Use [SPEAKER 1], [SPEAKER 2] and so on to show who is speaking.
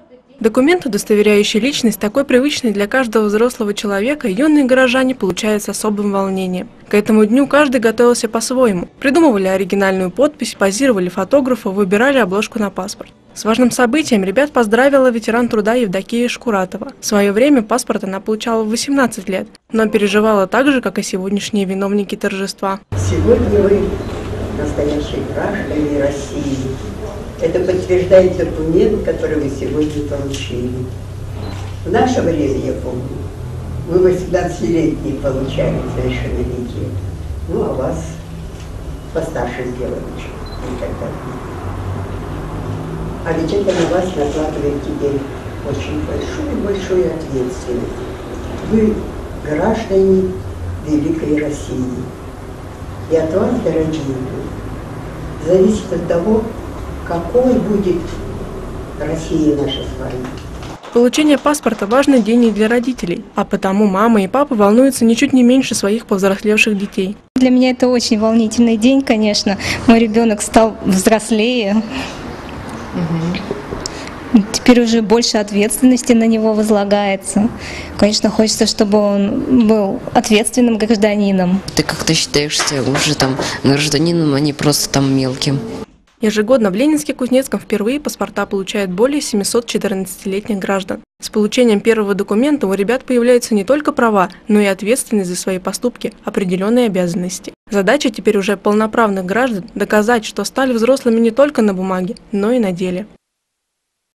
[SPEAKER 1] Документ, удостоверяющий личность, такой привычный для каждого взрослого человека, юные горожане получают с особым волнением. К этому дню каждый готовился по-своему. Придумывали оригинальную подпись, позировали фотографу, выбирали обложку на паспорт. С важным событием ребят поздравила ветеран труда Евдокия Шкуратова. В свое время паспорт она получала в 18 лет, но переживала так же, как и сегодняшние виновники торжества.
[SPEAKER 2] Сегодня вы настоящие граждане России. Это подтверждает документ, который вы сегодня получили. В наше время, я помню, мы 18-летние получали совершеннолетие. Ну, а вас постарше сделали и так далее. А ведь это на вас накладывает теперь очень большую ответственность. Вы граждане великой России. И от вас, дорогие, зависит от того, какой будет Россия наша с вами.
[SPEAKER 1] Получение паспорта – важный день и для родителей, а потому мама и папа волнуются ничуть не меньше своих повзрослевших детей.
[SPEAKER 3] Для меня это очень волнительный день, конечно. Мой ребенок стал взрослее. Теперь уже больше ответственности на него возлагается. Конечно, хочется, чтобы он был ответственным гражданином.
[SPEAKER 4] Ты как-то считаешься уже там гражданином, а не просто там мелким.
[SPEAKER 1] Ежегодно в Ленинске-Кузнецком впервые паспорта получают более 700 14-летних граждан. С получением первого документа у ребят появляются не только права, но и ответственность за свои поступки, определенные обязанности. Задача теперь уже полноправных граждан доказать, что стали взрослыми не только на бумаге, но и на деле.